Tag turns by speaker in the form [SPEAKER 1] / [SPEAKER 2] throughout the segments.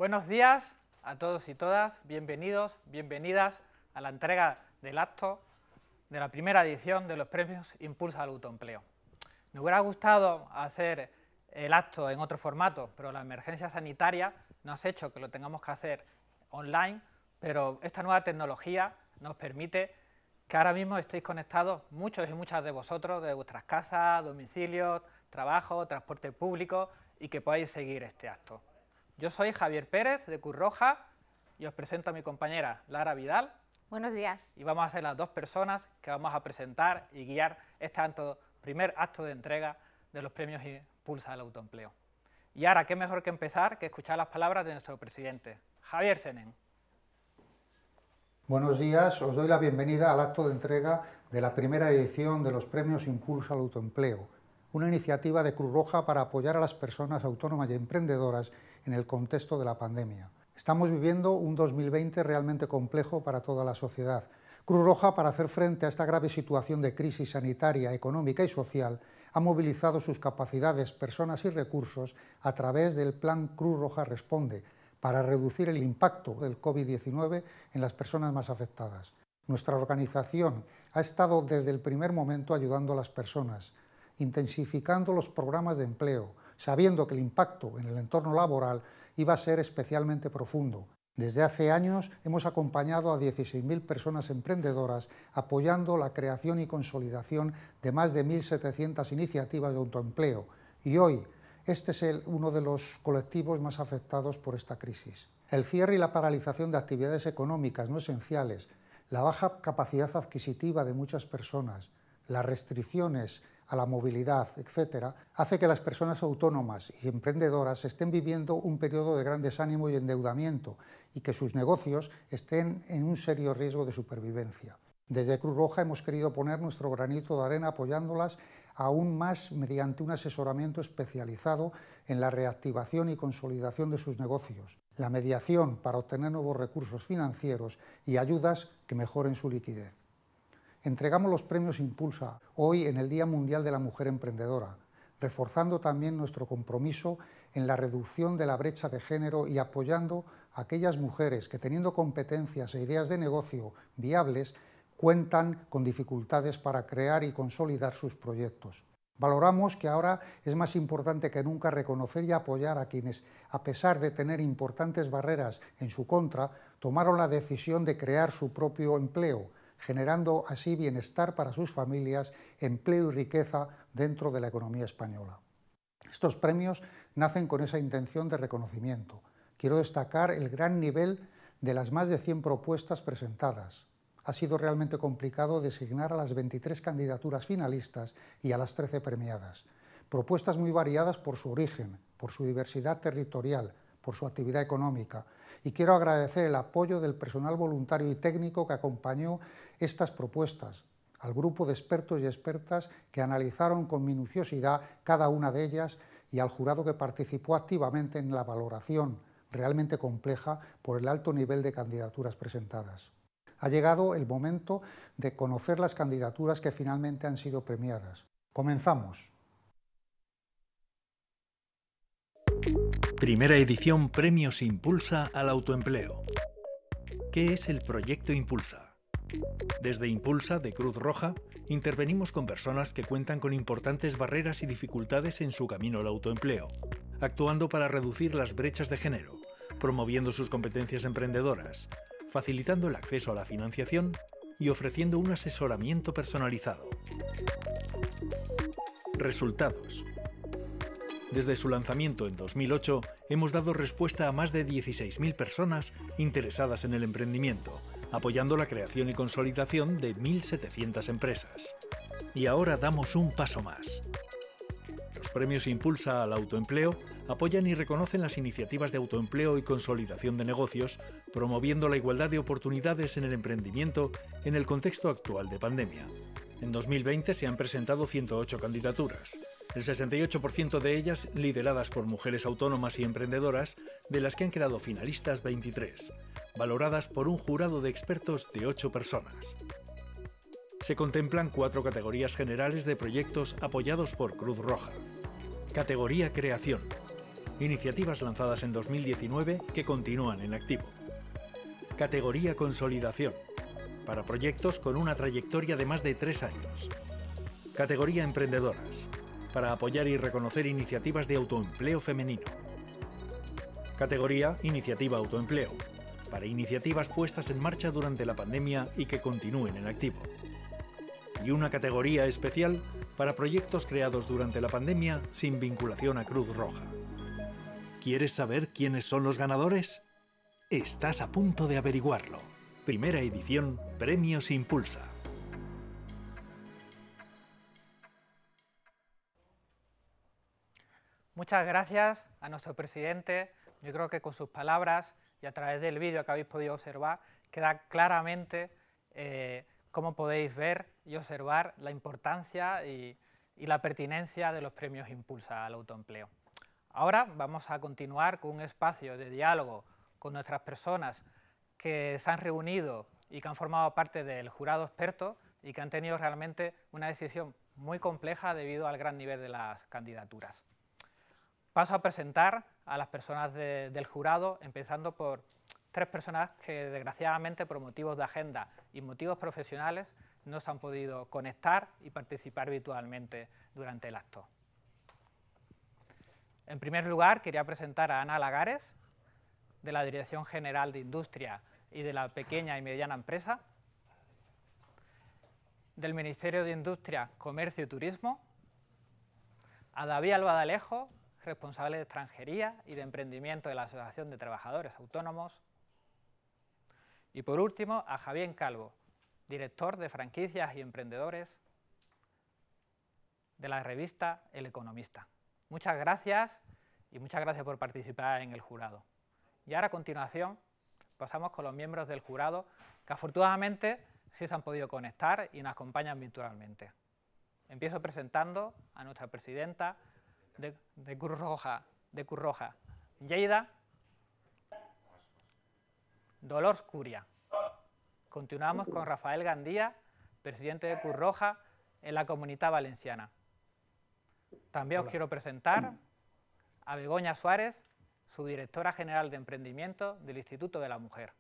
[SPEAKER 1] Buenos días a todos y todas, bienvenidos, bienvenidas a la entrega del acto de la primera edición de los premios Impulsa al Autoempleo. Me hubiera gustado hacer el acto en otro formato, pero la emergencia sanitaria nos ha hecho que lo tengamos que hacer online, pero esta nueva tecnología nos permite que ahora mismo estéis conectados muchos y muchas de vosotros, de vuestras casas, domicilios, trabajo, transporte público, y que podáis seguir este acto. Yo soy Javier Pérez, de Cruz Roja, y os presento a mi compañera Lara Vidal.
[SPEAKER 2] Buenos días.
[SPEAKER 1] Y vamos a ser las dos personas que vamos a presentar y guiar este primer acto de entrega de los premios Impulsa al Autoempleo. Y ahora, qué mejor que empezar que escuchar las palabras de nuestro presidente, Javier Senén.
[SPEAKER 3] Buenos días, os doy la bienvenida al acto de entrega de la primera edición de los premios Impulsa al Autoempleo, una iniciativa de Cruz Roja para apoyar a las personas autónomas y emprendedoras en el contexto de la pandemia. Estamos viviendo un 2020 realmente complejo para toda la sociedad. Cruz Roja, para hacer frente a esta grave situación de crisis sanitaria, económica y social, ha movilizado sus capacidades, personas y recursos a través del Plan Cruz Roja Responde, para reducir el impacto del COVID-19 en las personas más afectadas. Nuestra organización ha estado desde el primer momento ayudando a las personas, intensificando los programas de empleo, sabiendo que el impacto en el entorno laboral iba a ser especialmente profundo. Desde hace años hemos acompañado a 16.000 personas emprendedoras apoyando la creación y consolidación de más de 1.700 iniciativas de autoempleo, y hoy este es uno de los colectivos más afectados por esta crisis. El cierre y la paralización de actividades económicas no esenciales, la baja capacidad adquisitiva de muchas personas, las restricciones a la movilidad, etcétera, hace que las personas autónomas y emprendedoras estén viviendo un periodo de gran desánimo y endeudamiento y que sus negocios estén en un serio riesgo de supervivencia. Desde Cruz Roja hemos querido poner nuestro granito de arena apoyándolas aún más mediante un asesoramiento especializado en la reactivación y consolidación de sus negocios, la mediación para obtener nuevos recursos financieros y ayudas que mejoren su liquidez. Entregamos los premios Impulsa hoy en el Día Mundial de la Mujer Emprendedora, reforzando también nuestro compromiso en la reducción de la brecha de género y apoyando a aquellas mujeres que, teniendo competencias e ideas de negocio viables, cuentan con dificultades para crear y consolidar sus proyectos. Valoramos que ahora es más importante que nunca reconocer y apoyar a quienes, a pesar de tener importantes barreras en su contra, tomaron la decisión de crear su propio empleo, generando así bienestar para sus familias, empleo y riqueza dentro de la economía española. Estos premios nacen con esa intención de reconocimiento. Quiero destacar el gran nivel de las más de 100 propuestas presentadas. Ha sido realmente complicado designar a las 23 candidaturas finalistas y a las 13 premiadas. Propuestas muy variadas por su origen, por su diversidad territorial, por su actividad económica. Y quiero agradecer el apoyo del personal voluntario y técnico que acompañó estas propuestas, al grupo de expertos y expertas que analizaron con minuciosidad cada una de ellas y al jurado que participó activamente en la valoración realmente compleja por el alto nivel de candidaturas presentadas. Ha llegado el momento de conocer las candidaturas que finalmente han sido premiadas. Comenzamos.
[SPEAKER 4] Primera edición Premios Impulsa al Autoempleo. ¿Qué es el proyecto Impulsa? Desde Impulsa, de Cruz Roja, intervenimos con personas que cuentan con importantes barreras y dificultades en su camino al autoempleo, actuando para reducir las brechas de género, promoviendo sus competencias emprendedoras, facilitando el acceso a la financiación y ofreciendo un asesoramiento personalizado. Resultados. Desde su lanzamiento en 2008, hemos dado respuesta a más de 16.000 personas interesadas en el emprendimiento, apoyando la creación y consolidación de 1.700 empresas. Y ahora damos un paso más. Los premios Impulsa al Autoempleo apoyan y reconocen las iniciativas de autoempleo y consolidación de negocios, promoviendo la igualdad de oportunidades en el emprendimiento en el contexto actual de pandemia. En 2020 se han presentado 108 candidaturas, el 68% de ellas lideradas por mujeres autónomas y emprendedoras, de las que han quedado finalistas 23, valoradas por un jurado de expertos de 8 personas. Se contemplan 4 categorías generales de proyectos apoyados por Cruz Roja. Categoría Creación. iniciativas lanzadas en 2019 que continúan en activo. Categoría Consolidación, para proyectos con una trayectoria de más de 3 años. Categoría Emprendedoras, para apoyar y reconocer iniciativas de autoempleo femenino. Categoría Iniciativa Autoempleo, para iniciativas puestas en marcha durante la pandemia y que continúen en activo. Y una categoría especial para proyectos creados durante la pandemia sin vinculación a Cruz Roja. ¿Quieres saber quiénes son los ganadores? Estás a punto de averiguarlo. Primera edición, Premios Impulsa.
[SPEAKER 1] Muchas gracias a nuestro presidente. Yo creo que con sus palabras y a través del vídeo que habéis podido observar, queda claramente cómo podéis ver y observar la importancia y la pertinencia de los premios Impulsa al autoempleo. Ahora vamos a continuar con un espacio de diálogo con nuestras personas que se han reunido y que han formado parte del jurado experto y que han tenido realmente una decisión muy compleja debido al gran nivel de las candidaturas. Paso a presentar a las personas del jurado, empezando por 3 personas que desgraciadamente por motivos de agenda y motivos profesionales no se han podido conectar y participar virtualmente durante el acto. En primer lugar, quería presentar a Ana Lagares, de la Dirección General de Industria y de la Pequeña y Mediana Empresa, del Ministerio de Industria, Comercio y Turismo, a David Alba de Alejo, responsable de Extranjería y de Emprendimiento de la Asociación de Trabajadores Autónomos, y por último a Javier Calvo, director de Franquicias y Emprendedores de la revista El Economista. Muchas gracias y muchas gracias por participar en el jurado. Y ahora a continuación pasamos con los miembros del jurado que afortunadamente sí se han podido conectar y nos acompañan virtualmente. Empiezo presentando a nuestra presidenta de Cruz Roja, Lleida, Dolors Curia. Continuamos con Rafael Gandía, presidente de Cruz Roja en la Comunitat Valenciana. También os quiero presentar a Begoña Suárez, subdirectora general de Emprendimiento del Instituto de la Mujer.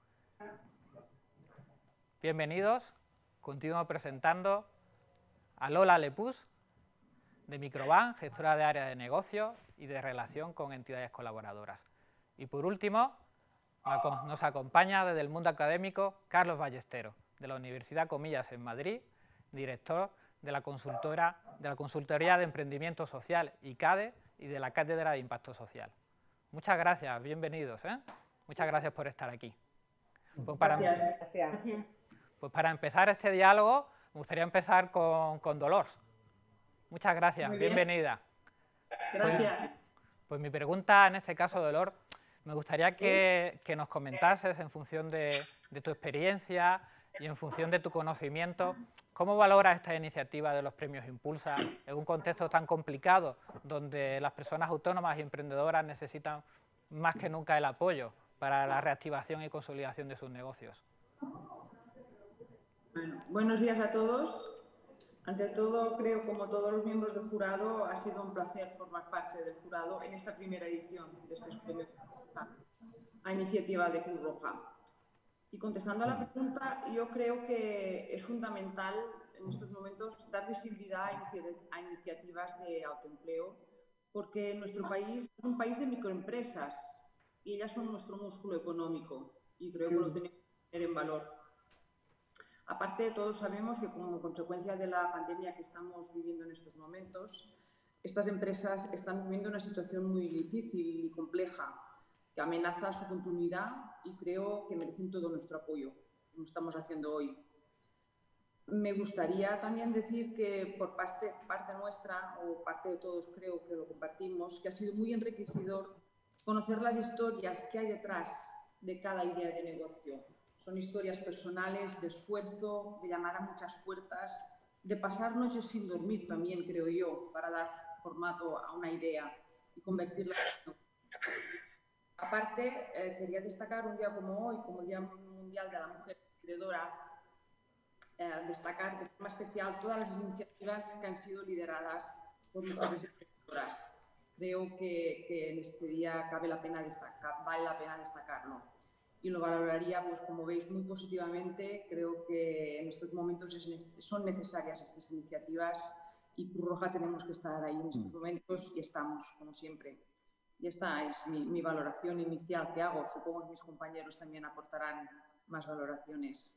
[SPEAKER 1] Bienvenidos. Continúo presentando a Lola Lepús, de Microban, gestora de área de negocio y de relación con entidades colaboradoras. Y por último, nos acompaña desde el mundo académico Carlos Ballesteros, de la Universidad Comillas en Madrid, director de la Consultoría de Emprendimiento Social ICADE y de la Cátedra de Impacto Social. Muchas gracias, bienvenidos. Muchas gracias por estar aquí. Pues para empezar este diálogo, me gustaría empezar con Dolors. Muchas gracias, bienvenida.
[SPEAKER 2] Gracias.
[SPEAKER 1] Pues mi pregunta en este caso, Dolors, me gustaría que nos comentases en función de tu experiencia y en función de tu conocimiento, ¿cómo valoras esta iniciativa de los premios Impulsa en un contexto tan complicado donde las personas autónomas y emprendedoras necesitan más que nunca el apoyo para la reactivación y consolidación de sus negocios?
[SPEAKER 2] Bueno, buenos días a todos. Ante todo, creo, como todos los miembros del jurado, ha sido un placer formar parte del jurado en esta primera edición de estos premios a iniciativa de Cruz Roja. Y contestando a la pregunta, yo creo que es fundamental en estos momentos dar visibilidad a iniciativas de autoempleo, porque nuestro país es un país de microempresas y ellas son nuestro músculo económico y creo que lo tenemos que tener en valor. Aparte, todos sabemos que como consecuencia de la pandemia que estamos viviendo en estos momentos, estas empresas están viviendo una situación muy difícil y compleja que amenaza su continuidad y creo que merecen todo nuestro apoyo, como estamos haciendo hoy. Me gustaría también decir que por parte nuestra, o parte de todos creo que lo compartimos, que ha sido muy enriquecedor conocer las historias que hay detrás de cada idea de negocio. Son historias personales, de esfuerzo, de llamar a muchas puertas, de pasar noches sin dormir también, creo yo, para dar formato a una idea y convertirla en... Aparte, quería destacar un día como hoy, como el Día Mundial de la Mujer Emprendedora, destacar de forma especial todas las iniciativas que han sido lideradas por mujeres emprendedoras. creo que en este día vale la pena destacarlo. Y lo valoraría, pues como veis, muy positivamente. Creo que en estos momentos son necesarias estas iniciativas y Cruz Roja tenemos que estar ahí en estos momentos y estamos, como siempre. Y esta es mi valoración inicial que hago. Supongo que mis compañeros también aportarán más valoraciones.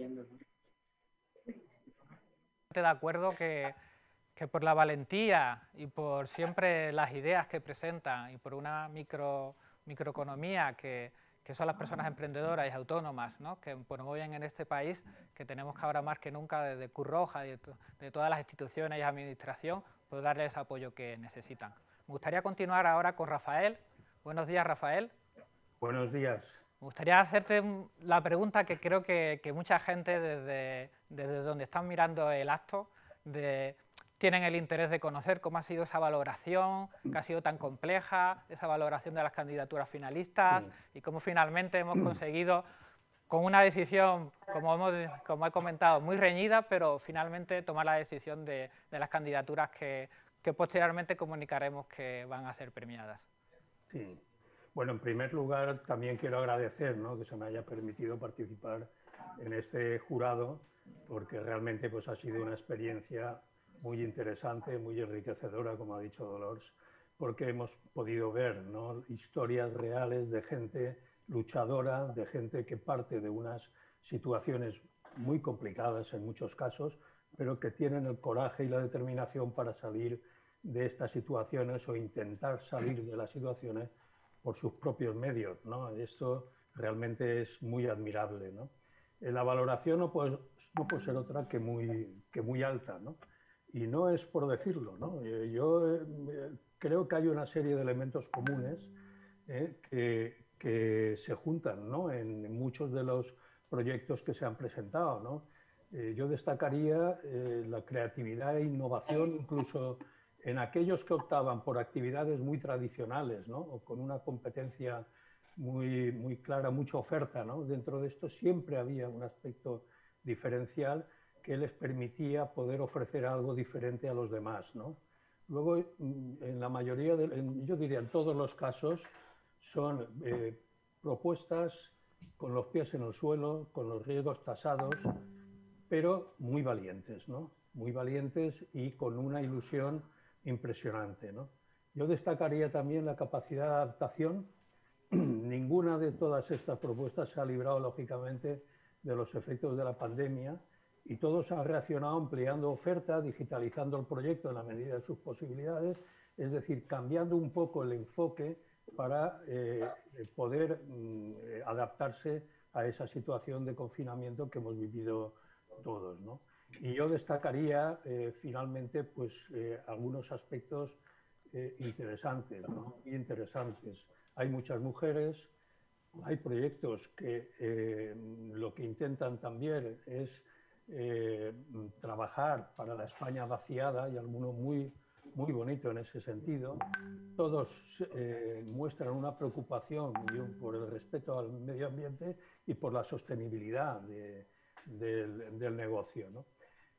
[SPEAKER 1] De acuerdo que por la valentía y por siempre las ideas que presentan y por una microeconomía que son las personas emprendedoras y autónomas, ¿no?, que promueven en este país, que tenemos que ahora más que nunca desde Cruz Roja y de todas las instituciones y administración, pues darles el apoyo que necesitan. Me gustaría continuar ahora con Rafael. Buenos días, Rafael.
[SPEAKER 5] Buenos días.
[SPEAKER 1] Me gustaría hacerte la pregunta que creo que mucha gente desde donde están mirando el acto tienen el interés de conocer cómo ha sido esa valoración, que ha sido tan compleja, esa valoración de las candidaturas finalistas y cómo finalmente hemos conseguido, con una decisión, como he comentado, muy reñida, pero finalmente tomar la decisión de las candidaturas que posteriormente comunicaremos que van a ser premiadas.
[SPEAKER 5] Sí. Bueno, en primer lugar, también quiero agradecer, ¿no?, que se me haya permitido participar en este jurado, porque realmente pues, ha sido una experiencia muy interesante, muy enriquecedora, como ha dicho Dolors, porque hemos podido ver, ¿no?, historias reales de gente luchadora, de gente que parte de unas situaciones muy complicadas en muchos casos, pero que tienen el coraje y la determinación para salir de estas situaciones o intentar salir de las situaciones por sus propios medios, ¿no? Esto realmente es muy admirable, ¿no? La valoración no puede ser otra que muy alta, ¿no? Y no es por decirlo, ¿no? Yo creo que hay una serie de elementos comunes que se juntan, ¿no?, en muchos de los proyectos que se han presentado, ¿no? Yo destacaría la creatividad e innovación, incluso en aquellos que optaban por actividades muy tradicionales, ¿no?, o con una competencia muy clara, mucha oferta, ¿no? Dentro de esto siempre había un aspecto diferencial que les permitía poder ofrecer algo diferente a los demás, ¿no? Luego, en la mayoría, yo diría en todos los casos, son propuestas con los pies en el suelo, con los riesgos tasados, pero muy valientes, ¿no? Muy valientes y con una ilusión impresionante, ¿no? Yo destacaría también la capacidad de adaptación. Ninguna de todas estas propuestas se ha librado, lógicamente, de los efectos de la pandemia y todos han reaccionado ampliando oferta, digitalizando el proyecto en la medida de sus posibilidades, es decir, cambiando un poco el enfoque para poder adaptarse a esa situación de confinamiento que hemos vivido todos, ¿no? Y yo destacaría finalmente pues, algunos aspectos interesantes, ¿no?, muy interesantes. Hay muchas mujeres, hay proyectos que lo que intentan también es trabajar para la España vaciada, y alguno muy bonito en ese sentido. Todos muestran una preocupación por el respeto al medio ambiente y por la sostenibilidad del negocio, ¿no?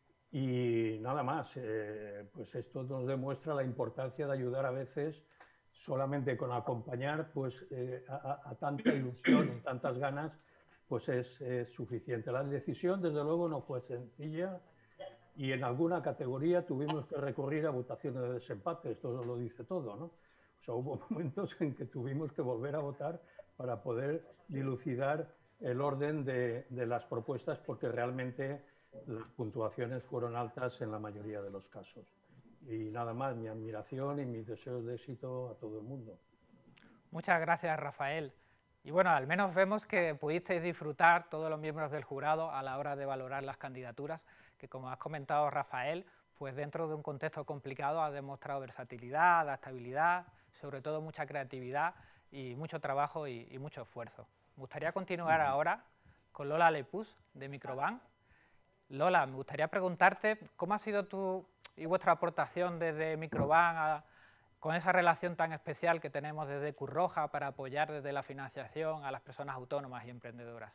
[SPEAKER 5] Y nada más, pues esto nos demuestra la importancia de ayudar a veces solamente con acompañar pues, a tanta ilusión y tantas ganas, pues es suficiente. La decisión, desde luego, no fue sencilla y en alguna categoría tuvimos que recurrir a votaciones de desempate, esto lo dice todo, ¿no? O sea, hubo momentos en que tuvimos que volver a votar para poder dilucidar el orden de las propuestas, porque realmente las puntuaciones fueron altas en la mayoría de los casos. Y nada más, mi admiración y mis deseos de éxito a todo el mundo.
[SPEAKER 1] Muchas gracias, Rafael. Y bueno, al menos vemos que pudisteis disfrutar todos los miembros del jurado a la hora de valorar las candidaturas, que como has comentado, Rafael, pues dentro de un contexto complicado ha demostrado versatilidad, adaptabilidad, sobre todo mucha creatividad y mucho trabajo y mucho esfuerzo. Me gustaría continuar ahora con Lola Lepús, de Microban. Lola, me gustaría preguntarte cómo ha sido tu y vuestra aportación desde Microban con esa relación tan especial que tenemos desde Cruz Roja para apoyar desde la financiación a las personas autónomas y emprendedoras.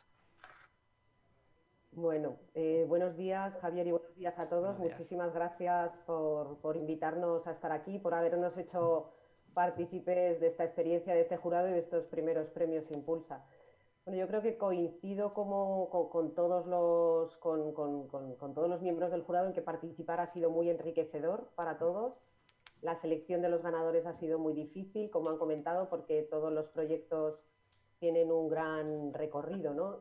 [SPEAKER 6] Bueno, buenos días, Javier, y buenos días a todos. Muchísimas gracias por invitarnos a estar aquí, por habernos hecho partícipes de esta experiencia, de este jurado y de estos primeros premios Impulsa. Bueno, yo creo que coincido con todos los miembros del jurado en que participar ha sido muy enriquecedor para todos. La selección de los ganadores ha sido muy difícil, como han comentado, porque todos los proyectos tienen un gran recorrido, ¿no?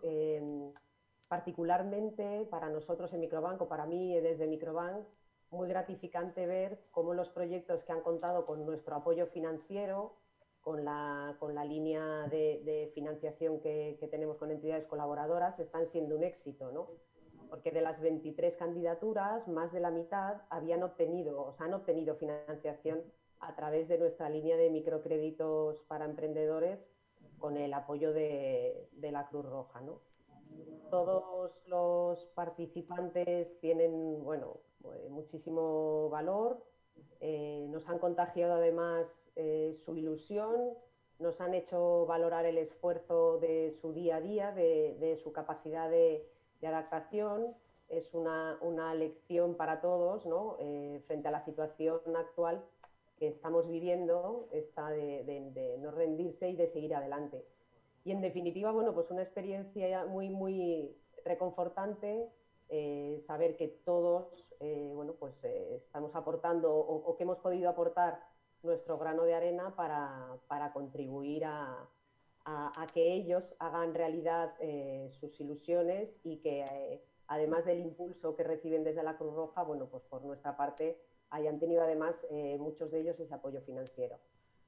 [SPEAKER 6] Particularmente para nosotros en Microbank, o para mí desde Microbank, muy gratificante ver cómo los proyectos que han contado con nuestro apoyo financiero, con la línea de financiación que tenemos con entidades colaboradoras, están siendo un éxito, ¿no? Porque de las 23 candidaturas, más de la mitad han obtenido financiación a través de nuestra línea de microcréditos para emprendedores con el apoyo de la Cruz Roja, ¿no? Todos los participantes tienen, bueno, muchísimo valor, nos han contagiado además su ilusión, nos han hecho valorar el esfuerzo de su día a día, de su capacidad de adaptación. Es una lección para todos, ¿no? Frente a la situación actual que estamos viviendo, esta de no rendirse y de seguir adelante. Y en definitiva, bueno, pues una experiencia muy, muy reconfortante, saber que todos, bueno, pues estamos aportando o que hemos podido aportar nuestro grano de arena para contribuir a que ellos hagan realidad sus ilusiones y que además del impulso que reciben desde la Cruz Roja, bueno, pues por nuestra parte hayan tenido además muchos de ellos ese apoyo financiero.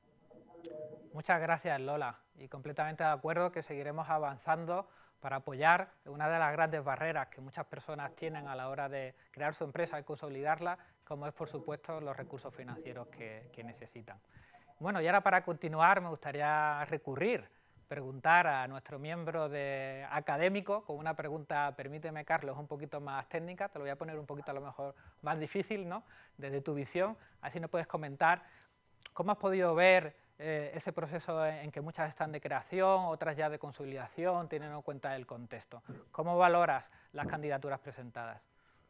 [SPEAKER 1] Muchas gracias, Lola, y completamente de acuerdo que seguiremos avanzando para apoyar una de las grandes barreras que muchas personas tienen a la hora de crear su empresa y consolidarla, como es, por supuesto, los recursos financieros que necesitan. Bueno, y ahora para continuar me gustaría preguntar a nuestro miembro académico con una pregunta, permíteme, Carlos, un poquito más técnica, te lo voy a poner un poquito a lo mejor más difícil, ¿no?, desde tu visión, así nos puedes comentar cómo has podido ver ese proceso en que muchas están de creación, otras ya de consolidación, teniendo en cuenta el contexto. ¿Cómo valoras las candidaturas presentadas?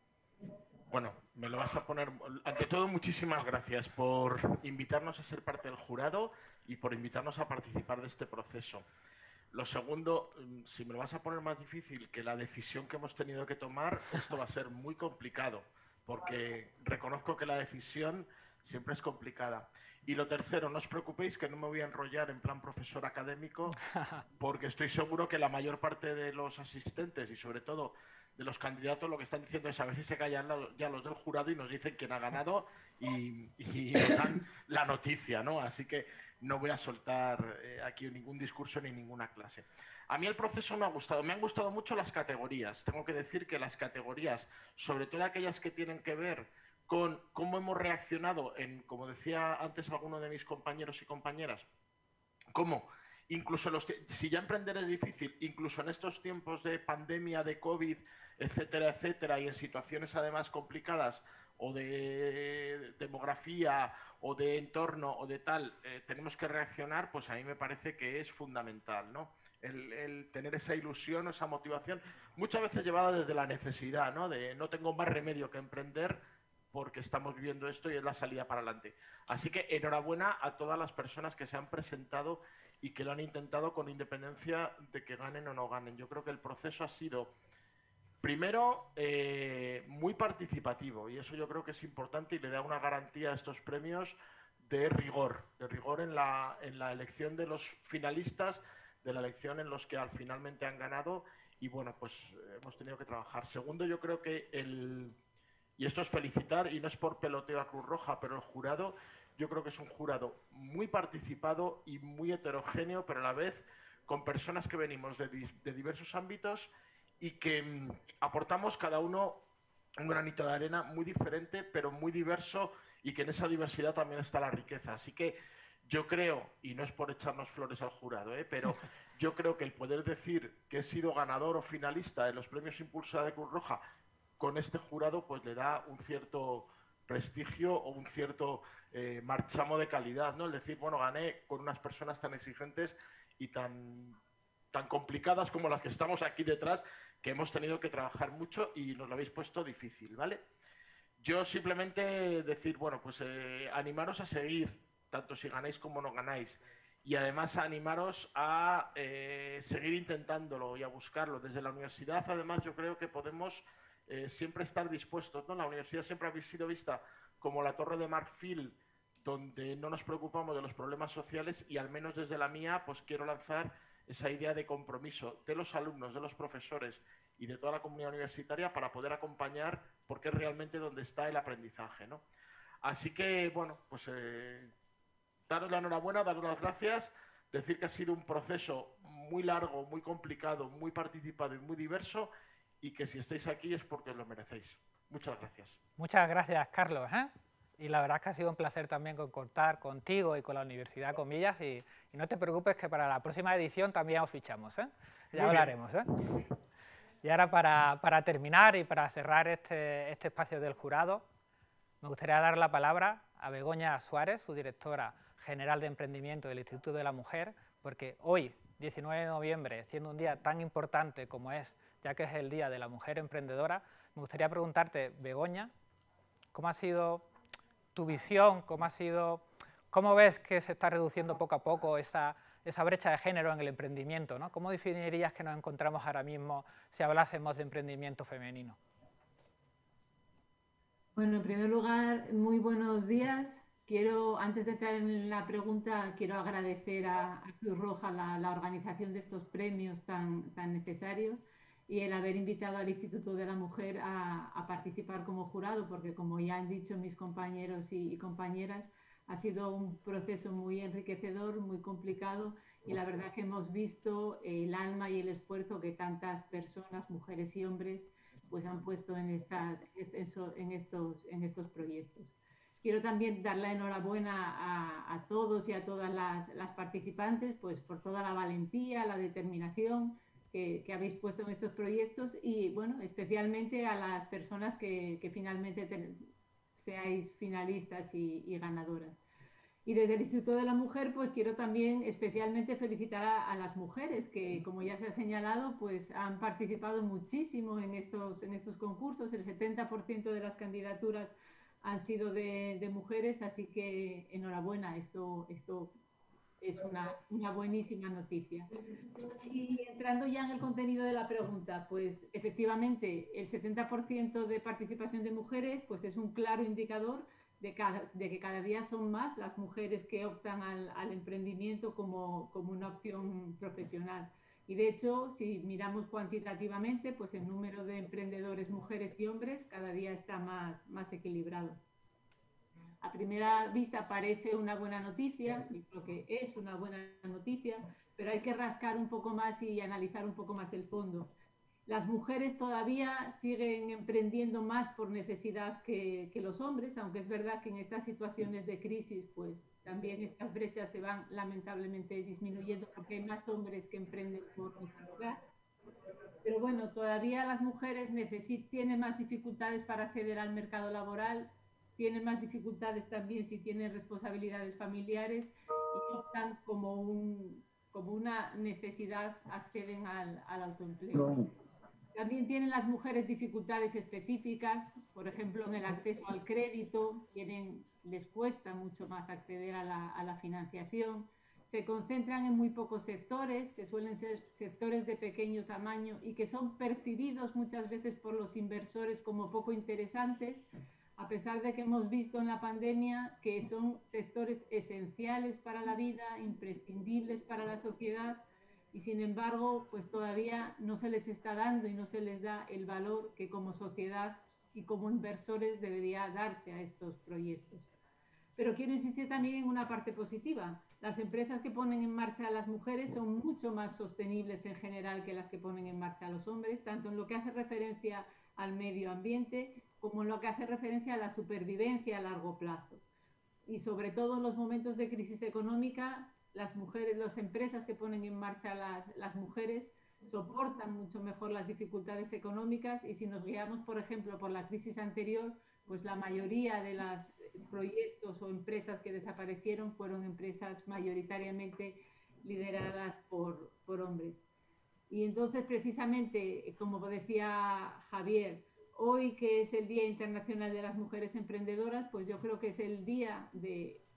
[SPEAKER 7] Bueno, me lo vas a poner... Ante todo, muchísimas gracias por invitarnos a ser parte del jurado y por invitarnos a participar de este proceso. Lo segundo, si me lo vas a poner más difícil que la decisión que hemos tenido que tomar, esto va a ser muy complicado, porque reconozco que la decisión siempre es complicada. Y lo tercero, no os preocupéis que no me voy a enrollar en plan profesor académico, porque estoy seguro que la mayor parte de los asistentes y sobre todo de los candidatos lo que están diciendo es a ver si se callan ya los del jurado y nos dicen quién ha ganado y nos dan la noticia, ¿no? Así que no voy a soltar aquí ningún discurso ni ninguna clase. A mí el proceso me han gustado mucho las categorías. Tengo que decir que las categorías, sobre todo aquellas que tienen que ver con cómo hemos reaccionado como decía antes alguno de mis compañeros y compañeras, cómo incluso si ya emprender es difícil, incluso en estos tiempos de pandemia, de COVID, etcétera, etcétera, y en situaciones además complicadas o de demografía o de entorno o de tal, tenemos que reaccionar, pues a mí me parece que es fundamental, ¿no? El tener esa ilusión, esa motivación, muchas veces llevada desde la necesidad, ¿no? De no tengo más remedio que emprender porque estamos viviendo esto y es la salida para adelante. Así que enhorabuena a todas las personas que se han presentado y que lo han intentado con independencia de que ganen o no ganen. Yo creo que el proceso ha sido, primero, muy participativo y eso yo creo que es importante y le da una garantía a estos premios de rigor en la elección de los finalistas, de la elección en los que finalmente han ganado y bueno, pues hemos tenido que trabajar. Segundo, yo creo que y esto es felicitar, y no es por peloteo a Cruz Roja, pero el jurado, yo creo que es un jurado muy participado y muy heterogéneo, pero a la vez con personas que venimos de diversos ámbitos y que aportamos cada uno un granito de arena muy diferente, pero muy diverso, y que en esa diversidad también está la riqueza. Así que yo creo, y no es por echarnos flores al jurado, pero yo creo que el poder decir que he sido ganador o finalista de los premios Impulsa de Cruz Roja con este jurado, pues le da un cierto prestigio o un cierto marchamo de calidad, ¿no? Es decir, bueno, gané con unas personas tan exigentes y tan complicadas como las que estamos aquí detrás, que hemos tenido que trabajar mucho y nos lo habéis puesto difícil, ¿vale? Yo simplemente decir, bueno, pues animaros a seguir tanto si ganáis como no ganáis. Y además animaros a seguir intentándolo y a buscarlo. Desde la universidad, además, yo creo que podemos siempre estar dispuestos, ¿no? La universidad siempre ha sido vista como la torre de marfil, donde no nos preocupamos de los problemas sociales, y al menos desde la mía, pues quiero lanzar esa idea de compromiso de los alumnos, de los profesores y de toda la comunidad universitaria para poder acompañar, porque es realmente donde está el aprendizaje, ¿no? Así que, bueno, pues daros la enhorabuena, daros las gracias, decir que ha sido un proceso muy largo, muy complicado, muy participado y muy diverso, y que si estáis aquí es porque os lo merecéis. Muchas gracias.
[SPEAKER 1] Muchas gracias, Carlos, ¿eh? Y la verdad es que ha sido un placer también contar contigo y con la Universidad Comillas, y no te preocupes que para la próxima edición también os fichamos, ¿eh? Ya hablaremos, ¿eh? Y ahora para terminar y para cerrar este espacio del jurado, me gustaría dar la palabra a Begoña Suárez, su directora general de emprendimiento del Instituto de la Mujer, porque hoy, 19 de noviembre, siendo un día tan importante como es, ya que es el Día de la Mujer Emprendedora, me gustaría preguntarte, Begoña, ¿cómo ha sido tu visión? ¿Cómo ves que se está reduciendo poco a poco esa brecha de género en el emprendimiento, ¿no? ¿Cómo definirías que nos encontramos ahora mismo si hablásemos de emprendimiento femenino?
[SPEAKER 8] Bueno, en primer lugar, muy buenos días. Antes de entrar en la pregunta, quiero agradecer a Cruz Roja la organización de estos premios tan necesarios y el haber invitado al Instituto de la Mujer a participar como jurado, porque como ya han dicho mis compañeros y compañeras, ha sido un proceso muy enriquecedor, muy complicado, y la verdad que hemos visto el alma y el esfuerzo que tantas personas, mujeres y hombres, pues han puesto en estos proyectos. Quiero también dar la enhorabuena a todos y a todas las participantes, pues por toda la valentía, la determinación que habéis puesto en estos proyectos, y bueno, especialmente a las personas que finalmente seáis finalistas y ganadoras. Y desde el Instituto de la Mujer, pues quiero también especialmente felicitar a las mujeres que, como ya se ha señalado, pues han participado muchísimo en estos concursos. El 70% de las candidaturas han sido de mujeres, así que enhorabuena, esto es una buenísima noticia. Y entrando ya en el contenido de la pregunta, pues efectivamente el 70% de participación de mujeres pues es un claro indicador de que cada día son más las mujeres que optan al emprendimiento como una opción profesional. Y de hecho, si miramos cuantitativamente, pues el número de emprendedores mujeres y hombres cada día está más equilibrado. A primera vista parece una buena noticia, y creo que es una buena noticia, pero hay que rascar un poco más y analizar un poco más el fondo. Las mujeres todavía siguen emprendiendo más por necesidad que los hombres, aunque es verdad que en estas situaciones de crisis pues también estas brechas se van lamentablemente disminuyendo porque hay más hombres que emprenden por necesidad. Pero bueno, todavía las mujeres tienen más dificultades para acceder al mercado laboral, tienen más dificultades también si tienen responsabilidades familiares y optan como una necesidad, acceden al autoempleo. No. También tienen las mujeres dificultades específicas, por ejemplo, en el acceso al crédito, les cuesta mucho más acceder a la financiación, se concentran en muy pocos sectores, que suelen ser sectores de pequeño tamaño y que son percibidos muchas veces por los inversores como poco interesantes, a pesar de que hemos visto en la pandemia que son sectores esenciales para la vida, imprescindibles para la sociedad, y sin embargo, pues todavía no se les está dando y no se les da el valor que como sociedad y como inversores debería darse a estos proyectos. Pero quiero insistir también en una parte positiva. Las empresas que ponen en marcha a las mujeres son mucho más sostenibles en general que las que ponen en marcha a los hombres, tanto en lo que hace referencia al medio ambiente como en lo que hace referencia a la supervivencia a largo plazo. Y sobre todo en los momentos de crisis económica, las empresas que ponen en marcha las mujeres soportan mucho mejor las dificultades económicas, y si nos guiamos, por ejemplo, por la crisis anterior, pues la mayoría de los proyectos o empresas que desaparecieron fueron empresas mayoritariamente lideradas por hombres. Y entonces, precisamente, como decía Javier, hoy que es el Día Internacional de las Mujeres Emprendedoras, pues yo creo que es el día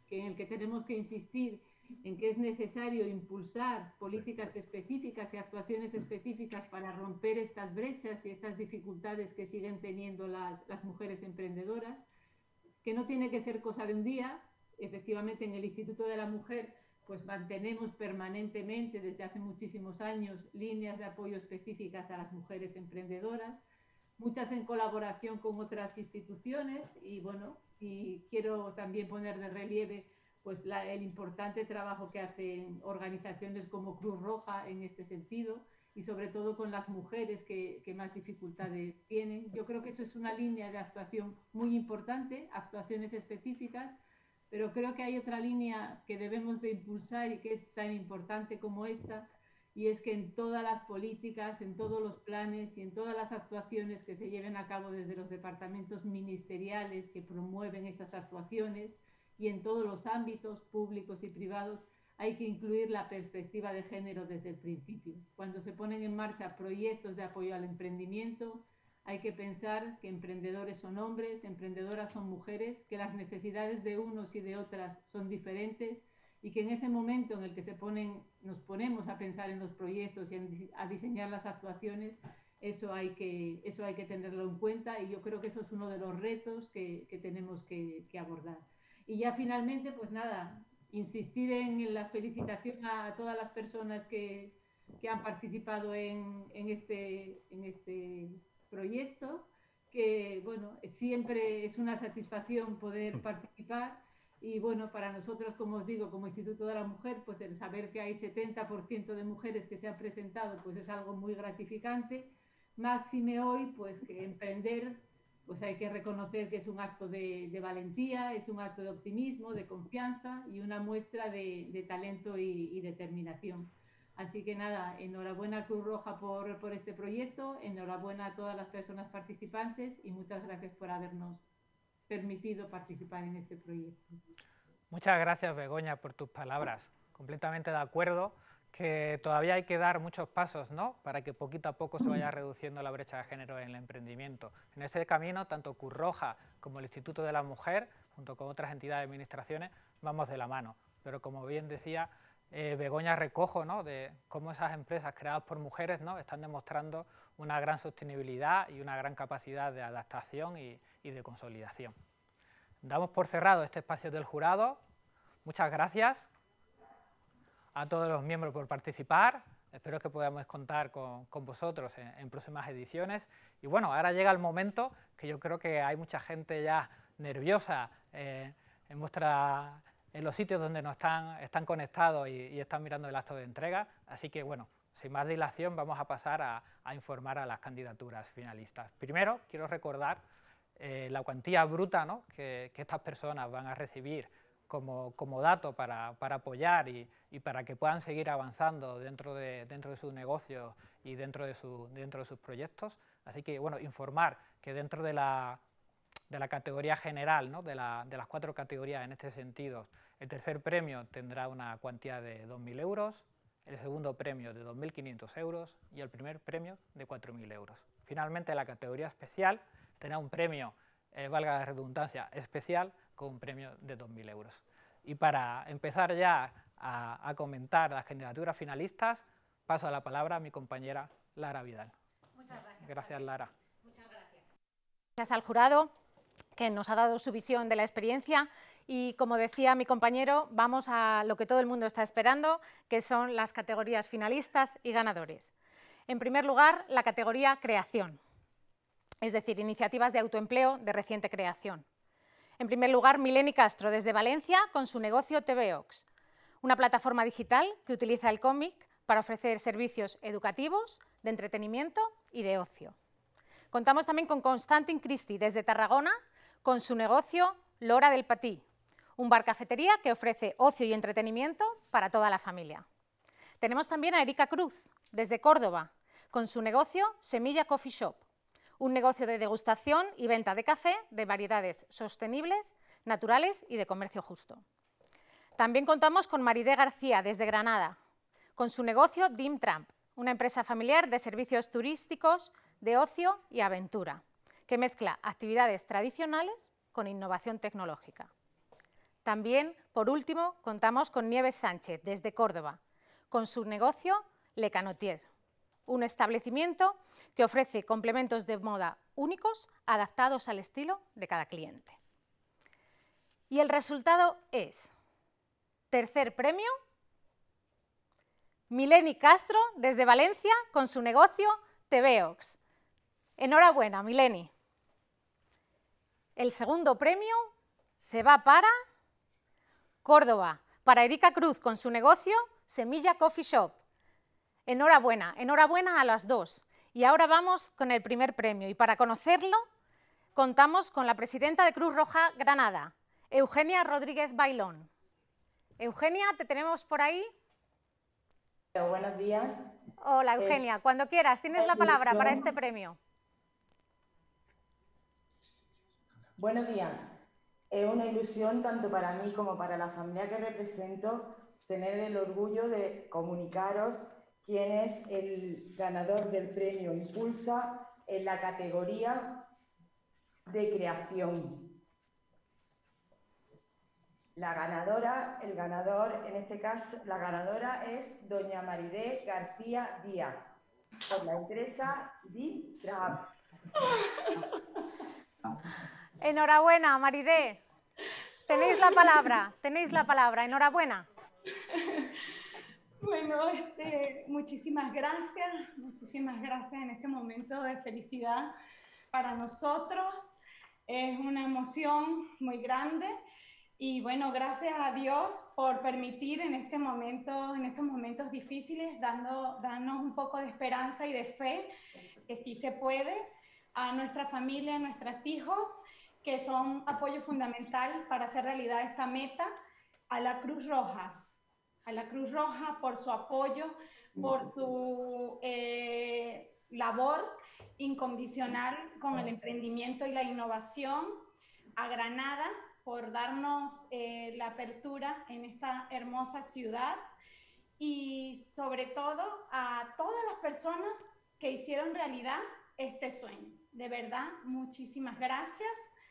[SPEAKER 8] en el que tenemos que insistir en que es necesario impulsar políticas específicas y actuaciones específicas para romper estas brechas y estas dificultades que siguen teniendo las mujeres emprendedoras, que no tiene que ser cosa de un día. Efectivamente, en el Instituto de la Mujer pues mantenemos permanentemente desde hace muchísimos años líneas de apoyo específicas a las mujeres emprendedoras, muchas en colaboración con otras instituciones, y bueno, y quiero también poner de relieve pues el importante trabajo que hacen organizaciones como Cruz Roja en este sentido, y sobre todo con las mujeres que más dificultades tienen. Yo creo que eso es una línea de actuación muy importante, actuaciones específicas, pero creo que hay otra línea que debemos de impulsar y que es tan importante como esta, y es que en todas las políticas, en todos los planes y en todas las actuaciones que se lleven a cabo desde los departamentos ministeriales que promueven estas actuaciones, y en todos los ámbitos públicos y privados, hay que incluir la perspectiva de género desde el principio. Cuando se ponen en marcha proyectos de apoyo al emprendimiento, hay que pensar que emprendedores son hombres, emprendedoras son mujeres, que las necesidades de unos y de otras son diferentes, y que en ese momento en el que nos ponemos a pensar en los proyectos y a diseñar las actuaciones, eso hay que tenerlo en cuenta, y yo creo que eso es uno de los retos que tenemos que abordar. Y ya finalmente, pues nada, insistir en la felicitación a todas las personas que han participado en este proyecto, que bueno, siempre es una satisfacción poder participar, y bueno, para nosotros, como os digo, como Instituto de la Mujer, pues el saber que hay 70% de mujeres que se han presentado, pues es algo muy gratificante. Máxime hoy, pues que emprender, pues hay que reconocer que es un acto de valentía, es un acto de optimismo, de confianza y una muestra de talento y determinación. Así que nada, enhorabuena a Cruz Roja por este proyecto, enhorabuena a todas las personas participantes, y muchas gracias por habernos permitido participar en este proyecto.
[SPEAKER 1] Muchas gracias, Begoña, por tus palabras. Completamente de acuerdo que todavía hay que dar muchos pasos, ¿no?, para que poquito a poco se vaya reduciendo la brecha de género en el emprendimiento. En ese camino, tanto Cruz Roja como el Instituto de la Mujer, junto con otras entidades y administraciones, vamos de la mano. Pero como bien decía Begoña, recojo, ¿no?, de cómo esas empresas creadas por mujeres, ¿no?, están demostrando una gran sostenibilidad y una gran capacidad de adaptación y de consolidación. Damos por cerrado este espacio del jurado. Muchas gracias a todos los miembros por participar. Espero que podamos contar con vosotros en próximas ediciones. Y bueno, ahora llega el momento que yo creo que hay mucha gente ya nerviosa en los sitios donde nos están conectados y están mirando el acto de entrega. Así que bueno, sin más dilación vamos a pasar a informar a las candidaturas finalistas. Primero, quiero recordar la cuantía bruta, ¿no?, que estas personas van a recibir como dato para apoyar y para que puedan seguir avanzando dentro de su negocio y dentro de sus proyectos. Así que, bueno, informar que dentro de la categoría general, ¿no?, de las 4 categorías en este sentido, el tercer premio tendrá una cuantía de 2.000 euros, el segundo premio de 2.500 euros y el primer premio de 4.000 euros. Finalmente, la categoría especial tendrá un premio, valga la redundancia, especial, con un premio de 2.000 euros. Y para empezar ya a comentar las candidaturas finalistas, paso la palabra a mi compañera Lara Vidal.
[SPEAKER 9] Muchas gracias.
[SPEAKER 1] Gracias, Lara.
[SPEAKER 9] Muchas gracias. Gracias al jurado, que nos ha dado su visión de la experiencia, y como decía mi compañero, vamos a lo que todo el mundo está esperando, que son las categorías finalistas y ganadores. En primer lugar, la categoría creación, es decir, iniciativas de autoempleo de reciente creación. En primer lugar, Mileni Castro, desde Valencia, con su negocio TVOX, una plataforma digital que utiliza el cómic para ofrecer servicios educativos, de entretenimiento y de ocio. Contamos también con Constantin Christie, desde Tarragona, con su negocio L'Hora del Patí, un bar-cafetería que ofrece ocio y entretenimiento para toda la familia. Tenemos también a Erika Cruz, desde Córdoba, con su negocio Semilla Coffee Shop, un negocio de degustación y venta de café de variedades sostenibles, naturales y de comercio justo. También contamos con Maridé García, desde Granada, con su negocio Dim Tramp, una empresa familiar de servicios turísticos, de ocio y aventura, que mezcla actividades tradicionales con innovación tecnológica. También, por último, contamos con Nieves Sánchez, desde Córdoba, con su negocio Le Canotier, un establecimiento que ofrece complementos de moda únicos adaptados al estilo de cada cliente. Y el resultado es: tercer premio, Mileni Castro, desde Valencia, con su negocio TVOX. Enhorabuena, Mileni. El segundo premio se va para Córdoba, para Erika Cruz, con su negocio Semilla Coffee Shop. Enhorabuena, enhorabuena a las dos. Y ahora vamos con el primer premio. Y para conocerlo, contamos con la presidenta de Cruz Roja Granada, Eugenia Rodríguez Bailón. Eugenia, ¿te tenemos por ahí?
[SPEAKER 10] Buenos días.
[SPEAKER 9] Hola, Eugenia. Cuando quieras, tienes la palabra para este premio.
[SPEAKER 10] Buenos días. Es una ilusión tanto para mí como para la asamblea que represento tener el orgullo de comunicaros quién es el ganador del premio Impulsa en la categoría de creación. La ganadora es doña Maridé García Díaz, por la empresa D-Trap.
[SPEAKER 9] Enhorabuena, Maridé. Tenéis la palabra, enhorabuena.
[SPEAKER 11] Bueno, muchísimas gracias en este momento de felicidad para nosotros. Es una emoción muy grande y bueno, gracias a Dios por permitir en estos momentos difíciles, darnos un poco de esperanza y de fe que sí se puede, a nuestra familia, a nuestros hijos, que son apoyo fundamental para hacer realidad esta meta, a la Cruz Roja por su apoyo, por su labor incondicional con el emprendimiento y la innovación, a Granada por darnos la apertura en esta hermosa ciudad y sobre todo a todas las personas que hicieron realidad este sueño. De verdad, muchísimas gracias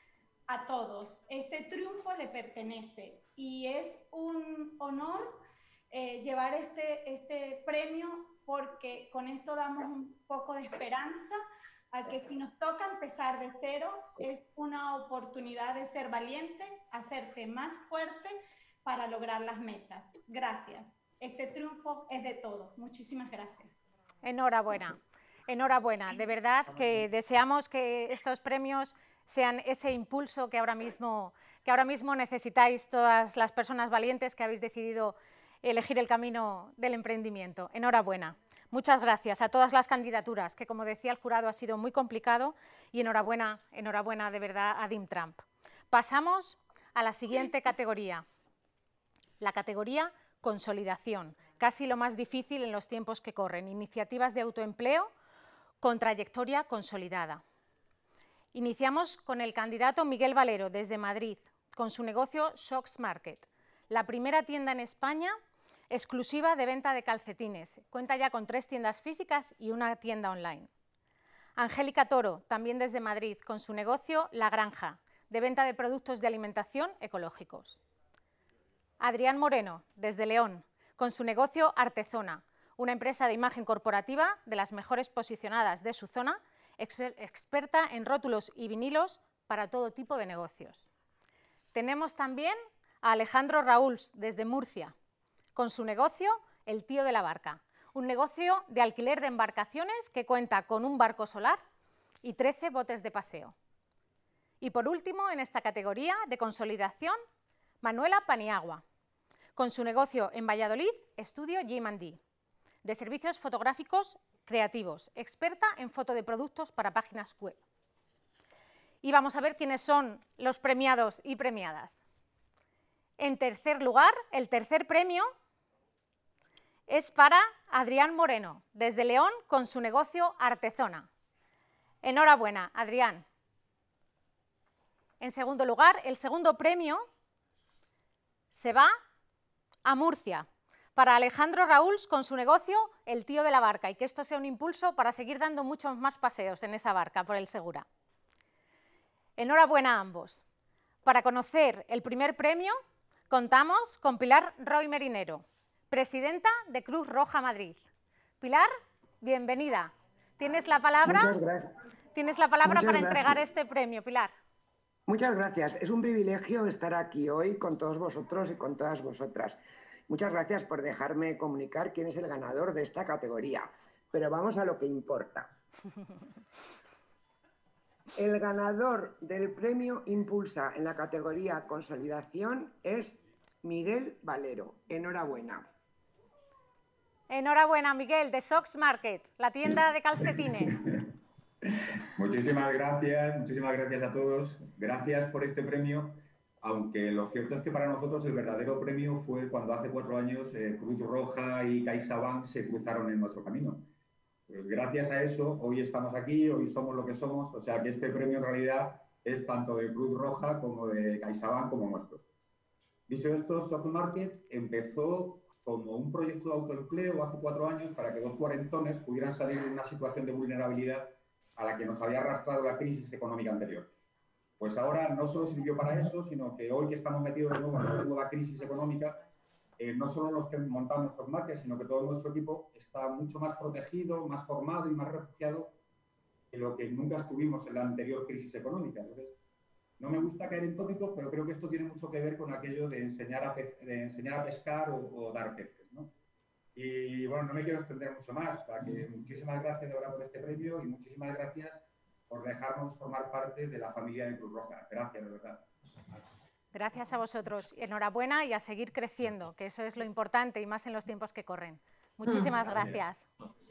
[SPEAKER 11] a todos. Este triunfo le pertenece y es un honor llevar este premio, porque con esto damos un poco de esperanza a que si nos toca empezar de cero, es una oportunidad de ser valiente, hacerte más fuerte para lograr las metas. Gracias. Este triunfo es de todos. Muchísimas gracias.
[SPEAKER 9] Enhorabuena. Enhorabuena. De verdad que deseamos que estos premios sean ese impulso que ahora mismo necesitáis todas las personas valientes que habéis decidido elegir el camino del emprendimiento. Enhorabuena. Muchas gracias a todas las candidaturas, que como decía el jurado ha sido muy complicado, y enhorabuena de verdad a D-Trap. Pasamos a la siguiente categoría, la categoría consolidación, casi lo más difícil en los tiempos que corren, iniciativas de autoempleo con trayectoria consolidada. Iniciamos con el candidato Miguel Valero, desde Madrid, con su negocio Shocks Market, la primera tienda en España exclusiva de venta de calcetines. Cuenta ya con 3 tiendas físicas y una tienda online. Angélica Toro, también desde Madrid, con su negocio La Granja, de venta de productos de alimentación ecológicos. Adrián Moreno, desde León, con su negocio Artezona, una empresa de imagen corporativa de las mejores posicionadas de su zona, experta en rótulos y vinilos para todo tipo de negocios. Tenemos también a Alejandro Raúls, desde Murcia, con su negocio El Tío de la Barca, un negocio de alquiler de embarcaciones que cuenta con un barco solar y 13 botes de paseo. Y por último, en esta categoría de consolidación, Manuela Paniagua, con su negocio en Valladolid, Estudio G&D, de servicios fotográficos creativos, experta en foto de productos para páginas web. Y vamos a ver quiénes son los premiados y premiadas. En tercer lugar, el tercer premio es para Adrián Moreno, desde León, con su negocio Artezona. Enhorabuena, Adrián. En segundo lugar, el segundo premio se va a Murcia, para Alejandro Raúls, con su negocio El Tío de la Barca, y que esto sea un impulso para seguir dando muchos más paseos en esa barca por el Segura. Enhorabuena a ambos. Para conocer el primer premio, Contamos con Pilar Roy Merinero, presidenta de Cruz Roja Madrid. Pilar, bienvenida. Tienes la palabra.
[SPEAKER 12] Muchas gracias.
[SPEAKER 9] Tienes la palabra para
[SPEAKER 12] Muchas
[SPEAKER 9] entregar
[SPEAKER 12] gracias.
[SPEAKER 9] este premio, Pilar.
[SPEAKER 12] Muchas gracias. Es un privilegio estar aquí hoy con todos vosotros y con todas vosotras. Muchas gracias por dejarme comunicar quién es el ganador de esta categoría. Pero vamos a lo que importa. El ganador del premio Impulsa en la categoría Consolidación es Miguel Valero. Enhorabuena.
[SPEAKER 9] Enhorabuena, Miguel, de Socks Market, la tienda de calcetines.
[SPEAKER 13] Muchísimas gracias a todos. Gracias por este premio, aunque lo cierto es que para nosotros el verdadero premio fue cuando hace 4 años Cruz Roja y CaixaBank se cruzaron en nuestro camino. Pues gracias a eso, hoy estamos aquí, hoy somos lo que somos, o sea que este premio en realidad es tanto de Cruz Roja como de CaixaBank como nuestro. Dicho esto, Stock Market empezó como un proyecto de autoempleo hace 4 años para que 2 cuarentones pudieran salir de una situación de vulnerabilidad a la que nos había arrastrado la crisis económica anterior. Pues ahora no solo sirvió para eso, sino que hoy que estamos metidos de nuevo en una nueva crisis económica, no solo los que montamos Stock Market, sino que todo nuestro equipo está mucho más protegido, más formado y más refugiado que lo que nunca estuvimos en la anterior crisis económica. Entonces, no me gusta caer en tópicos, pero creo que esto tiene mucho que ver con aquello de enseñar a pescar o dar peces, ¿no? Y bueno, no me quiero extender mucho más. O sea, que muchísimas gracias de verdad por este premio y muchísimas gracias por dejarnos formar parte de la familia de Cruz Roja. Gracias, de verdad.
[SPEAKER 9] Gracias a vosotros. Enhorabuena y a seguir creciendo, que eso es lo importante y más en los tiempos que corren. Muchísimas gracias.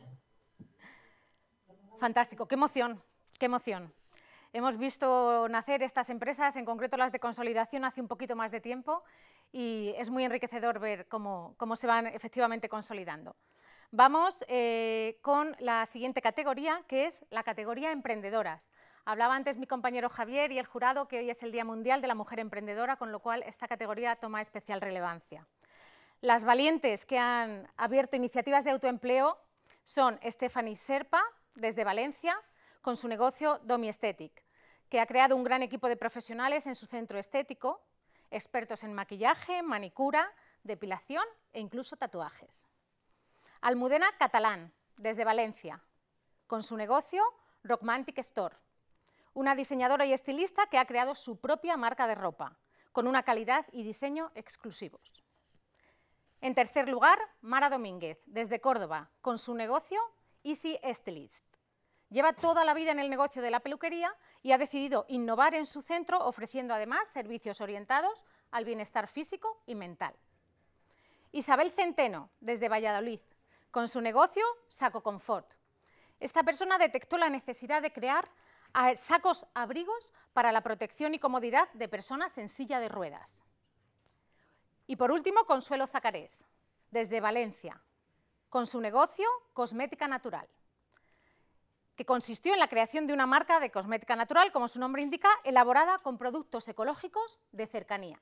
[SPEAKER 9] Fantástico, qué emoción, qué emoción. Hemos visto nacer estas empresas, en concreto las de consolidación, hace un poquito más de tiempo y es muy enriquecedor ver cómo se van efectivamente consolidando. Vamos con la siguiente categoría, que es la categoría emprendedoras. Hablaba antes mi compañero Javier y el jurado que hoy es el Día Mundial de la Mujer Emprendedora, con lo cual esta categoría toma especial relevancia. Las valientes que han abierto iniciativas de autoempleo son Stephanie Serpa, desde Valencia, con su negocio Domi Aesthetic, que ha creado un gran equipo de profesionales en su centro estético, expertos en maquillaje, manicura, depilación e incluso tatuajes. Almudena Catalán, desde Valencia, con su negocio Rockmantic Store, una diseñadora y estilista que ha creado su propia marca de ropa, con una calidad y diseño exclusivos. En tercer lugar, Mara Domínguez, desde Córdoba, con su negocio Easy Stylist. Lleva toda la vida en el negocio de la peluquería y ha decidido innovar en su centro, ofreciendo además servicios orientados al bienestar físico y mental. Isabel Centeno, desde Valladolid, con su negocio Saco Confort. Esta persona detectó la necesidad de crear sacos abrigos para la protección y comodidad de personas en silla de ruedas. Y por último, Consuelo Zacarés, desde Valencia, con su negocio Cosmética Natural, que consistió en la creación de una marca de cosmética natural, como su nombre indica, elaborada con productos ecológicos de cercanía.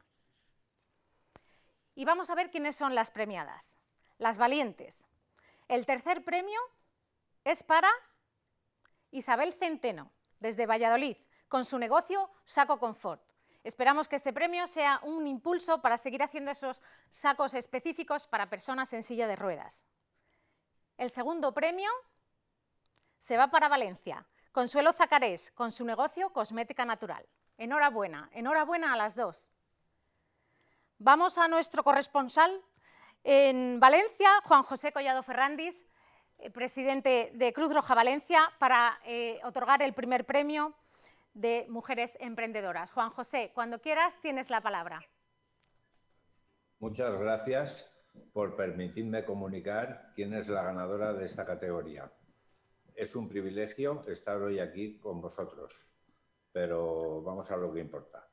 [SPEAKER 9] Y vamos a ver quiénes son las premiadas, las valientes. El tercer premio es para Isabel Centeno, desde Valladolid, con su negocio Saco Confort. Esperamos que este premio sea un impulso para seguir haciendo esos sacos específicos para personas en silla de ruedas. El segundo premio se va para Valencia, Consuelo Zacarés, con su negocio Cosmética Natural. Enhorabuena, enhorabuena a las dos. Vamos a nuestro corresponsal en Valencia, Juan José Collado Ferrandis, presidente de Cruz Roja Valencia, para otorgar el primer premio de Mujeres Emprendedoras. Juan José, cuando quieras tienes la palabra.
[SPEAKER 14] Muchas gracias por permitirme comunicar quién es la ganadora de esta categoría. Es un privilegio estar hoy aquí con vosotros, pero vamos a lo que importa.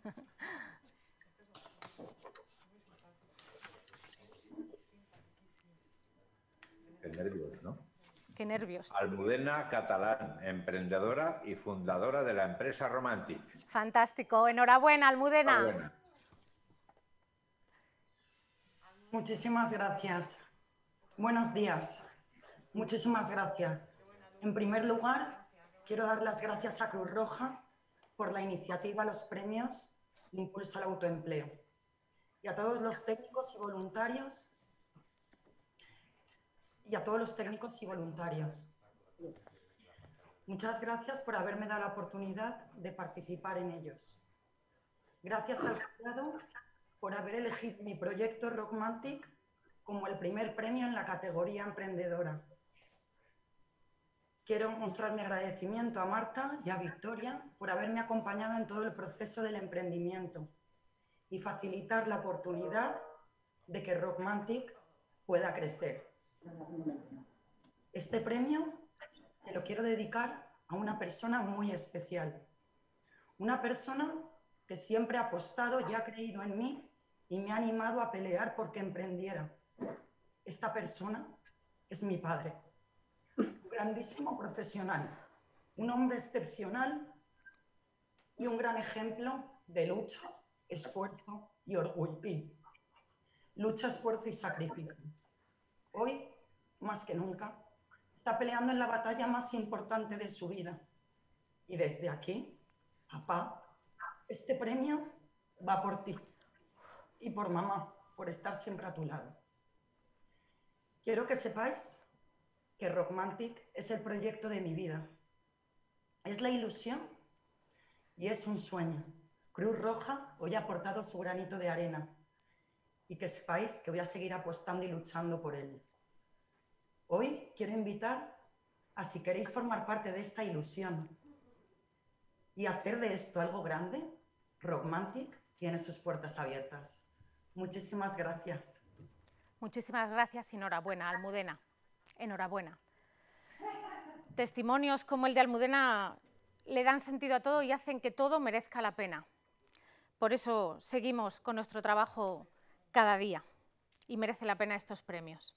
[SPEAKER 14] Qué nervios, ¿no?
[SPEAKER 9] Qué nervios.
[SPEAKER 14] Almudena Catalán, emprendedora y fundadora de la empresa Romantic.
[SPEAKER 9] Fantástico. Enhorabuena, Almudena.
[SPEAKER 14] Enhorabuena.
[SPEAKER 10] Muchísimas gracias. Buenos días. Muchísimas gracias. En primer lugar, quiero dar las gracias a Cruz Roja por la iniciativa Los Premios Impulsa el Autoempleo.
[SPEAKER 15] y a todos los técnicos y voluntarios. Muchas gracias por haberme dado la oportunidad de participar en ellos. Gracias al jurado por haber elegido mi proyecto Rockmantic como el primer premio en la categoría emprendedora. Quiero mostrar mi agradecimiento a Marta y a Victoria por haberme acompañado en todo el proceso del emprendimiento y facilitar la oportunidad de que Rockmantic pueda crecer. Este premio se lo quiero dedicar a una persona muy especial, una persona que siempre ha apostado y ha creído en mí y me ha animado a pelear porque emprendiera. Esta persona es mi padre, un grandísimo profesional, un hombre excepcional y un gran ejemplo de lucha, esfuerzo y orgullo. Lucha, esfuerzo y sacrificio. Hoy, más que nunca, está peleando en la batalla más importante de su vida. Y desde aquí, papá, este premio va por ti y por mamá, por estar siempre a tu lado. Quiero que sepáis que Rockmantic es el proyecto de mi vida. Es la ilusión y es un sueño. Cruz Roja hoy ha aportado su granito de arena y que sepáis que voy a seguir apostando y luchando por él. Hoy quiero invitar a si queréis formar parte de esta ilusión y hacer de esto algo grande, Rockmantic tiene sus puertas abiertas. Muchísimas gracias.
[SPEAKER 9] Muchísimas gracias y enhorabuena, Almudena. Enhorabuena. Testimonios como el de Almudena le dan sentido a todo y hacen que todo merezca la pena. Por eso seguimos con nuestro trabajo cada día y merece la pena estos premios.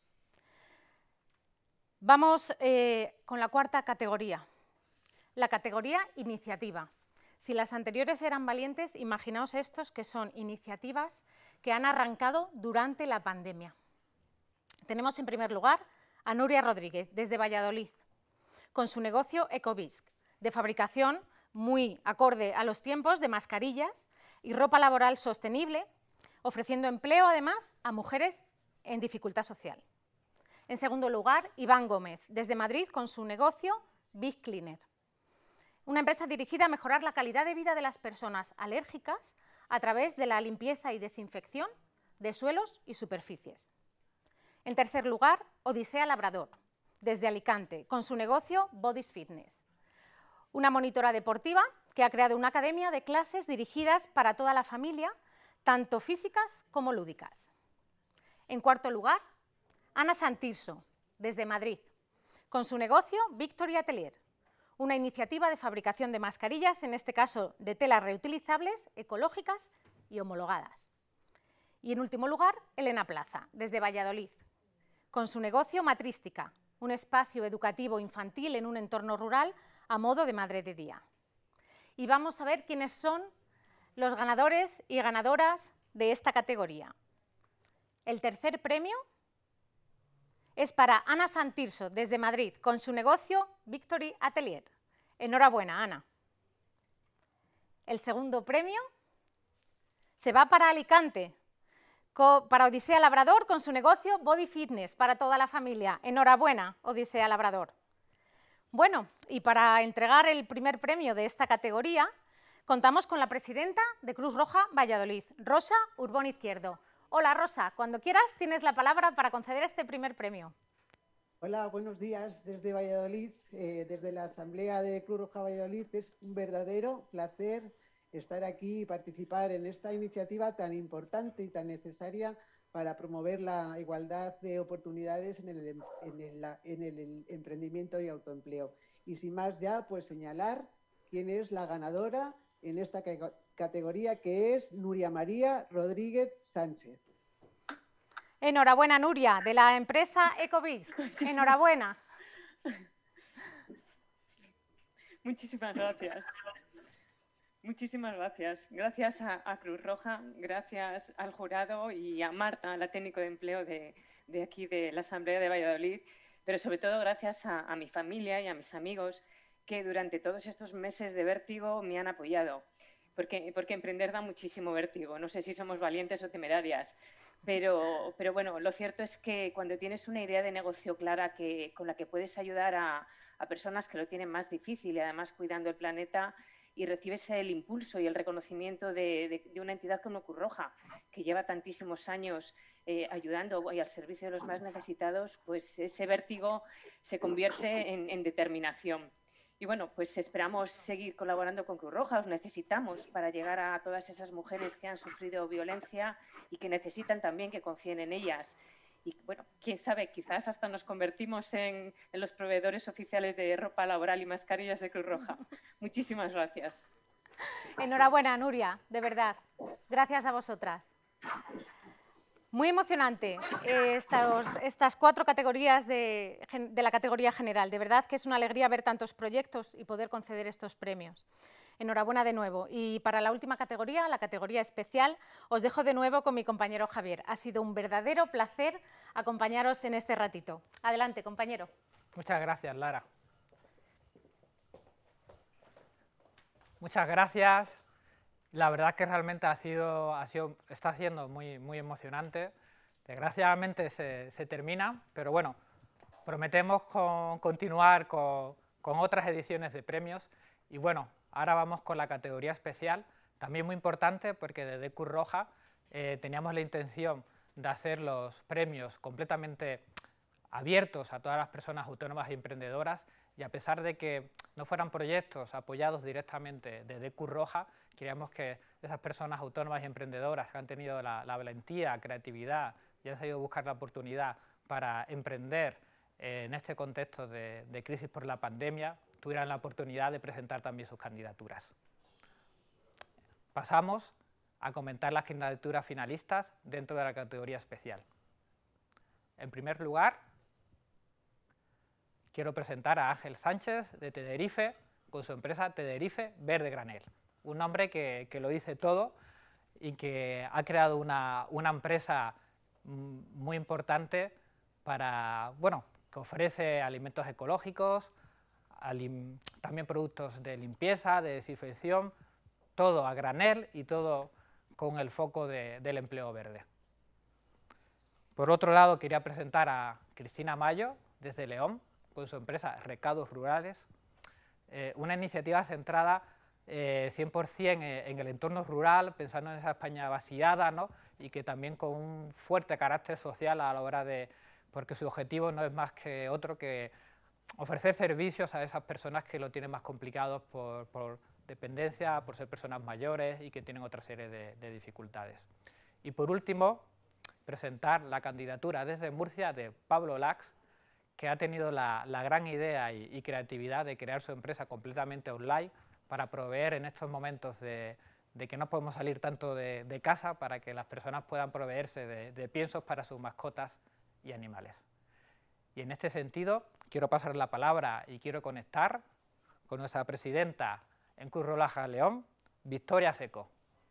[SPEAKER 9] Vamos con la cuarta categoría, la categoría iniciativa. Si las anteriores eran valientes, imaginaos estos que son iniciativas que han arrancado durante la pandemia. Tenemos en primer lugar a Nuria Rodríguez, desde Valladolid, con su negocio Ecobisc, de fabricación muy acorde a los tiempos de mascarillas y ropa laboral sostenible, ofreciendo empleo además a mujeres en dificultad social. En segundo lugar, Iván Gómez, desde Madrid, con su negocio Big Cleaner, una empresa dirigida a mejorar la calidad de vida de las personas alérgicas a través de la limpieza y desinfección de suelos y superficies. En tercer lugar, Odisea Labrador, desde Alicante, con su negocio Bodies Fitness, una monitora deportiva que ha creado una academia de clases dirigidas para toda la familia, tanto físicas como lúdicas. En cuarto lugar, Ana Santirso, desde Madrid, con su negocio Victory Atelier, una iniciativa de fabricación de mascarillas, en este caso de telas reutilizables, ecológicas y homologadas. Y en último lugar, Elena Plaza, desde Valladolid, con su negocio Matrística, un espacio educativo infantil en un entorno rural a modo de madre de día. Y vamos a ver quiénes son los ganadores y ganadoras de esta categoría. El tercer premio es para Ana Santirso, desde Madrid, con su negocio Victory Atelier. Enhorabuena, Ana. El segundo premio se va para Alicante, para Odisea Labrador, con su negocio Body Fitness, para toda la familia. Enhorabuena, Odisea Labrador. Bueno, y para entregar el primer premio de esta categoría, contamos con la presidenta de Cruz Roja Valladolid, Rosa Urbón Izquierdo. Hola, Rosa, cuando quieras tienes la palabra para conceder este primer premio.
[SPEAKER 16] Hola, buenos días desde Valladolid, desde la Asamblea de Cruz Roja Valladolid. Es un verdadero placer estar aquí y participar en esta iniciativa tan importante y tan necesaria para promover la igualdad de oportunidades en el emprendimiento y autoempleo. Y sin más ya, pues señalar quién es la ganadora en esta categoría, que es Nuria María Rodríguez Sánchez.
[SPEAKER 9] Enhorabuena, Nuria, de la empresa Ecobisc. Enhorabuena.
[SPEAKER 17] Muchísimas gracias. Muchísimas gracias. Gracias a Cruz Roja, gracias al jurado y a Marta, la técnico de empleo de aquí de la Asamblea de Valladolid, pero sobre todo gracias a mi familia y a mis amigos que durante todos estos meses de vértigo me han apoyado. porque emprender da muchísimo vértigo. No sé si somos valientes o temerarias, pero bueno, lo cierto es que cuando tienes una idea de negocio clara con la que puedes ayudar a personas que lo tienen más difícil y además cuidando el planeta, y recibes el impulso y el reconocimiento de una entidad como Cruz Roja, que lleva tantísimos años ayudando y al servicio de los más necesitados, pues ese vértigo se convierte en determinación. Y bueno, pues esperamos seguir colaborando con Cruz Roja, os necesitamos para llegar a todas esas mujeres que han sufrido violencia y que necesitan también que confíen en ellas. Y bueno, quién sabe, quizás hasta nos convertimos en los proveedores oficiales de ropa laboral y mascarillas de Cruz Roja. Muchísimas gracias.
[SPEAKER 9] Enhorabuena, Nuria, de verdad. Gracias a vosotras. Muy emocionante estas 4 categorías de la categoría general. De verdad que es una alegría ver tantos proyectos y poder conceder estos premios. Enhorabuena de nuevo. Y para la última categoría, la categoría especial, os dejo de nuevo con mi compañero Javier. Ha sido un verdadero placer acompañaros en este ratito. Adelante, compañero.
[SPEAKER 1] Muchas gracias, Lara. Muchas gracias. La verdad es que realmente está siendo muy emocionante. Desgraciadamente se termina, pero bueno, prometemos continuar con otras ediciones de premios. Y bueno, ahora vamos con la categoría especial, también muy importante porque desde Cruz Roja teníamos la intención de hacer los premios completamente abiertos a todas las personas autónomas y emprendedoras, y a pesar de que no fueran proyectos apoyados directamente desde Cruz Roja, queríamos que esas personas autónomas y emprendedoras que han tenido la valentía, creatividad y han sabido buscar la oportunidad para emprender en este contexto de crisis por la pandemia, tuvieran la oportunidad de presentar también sus candidaturas. Pasamos a comentar las candidaturas finalistas dentro de la categoría especial. En primer lugar, quiero presentar a Ángel Sánchez de Tenerife con su empresa Tenerife Verde Granel. Un hombre que lo dice todo y que ha creado una empresa muy importante que ofrece alimentos ecológicos, también productos de limpieza, de desinfección, todo a granel y todo con el foco del empleo verde. Por otro lado, quería presentar a Cristina Mayo desde León con su empresa Recados Rurales, una iniciativa centrada 100% en el entorno rural, pensando en esa España vaciada, ¿no? Y que también con un fuerte carácter social a la hora porque su objetivo no es más que otro que ofrecer servicios a esas personas que lo tienen más complicado por dependencia, por ser personas mayores y que tienen otra serie de dificultades. Y por último, presentar la candidatura desde Murcia de Pablo Lax, que ha tenido la gran idea y creatividad de crear su empresa completamente online para proveer en estos momentos de que no podemos salir tanto de casa, para que las personas puedan proveerse de piensos para sus mascotas y animales. Y en este sentido, quiero pasar la palabra y quiero conectar con nuestra presidenta en Cruz Roja León, Victoria Seco.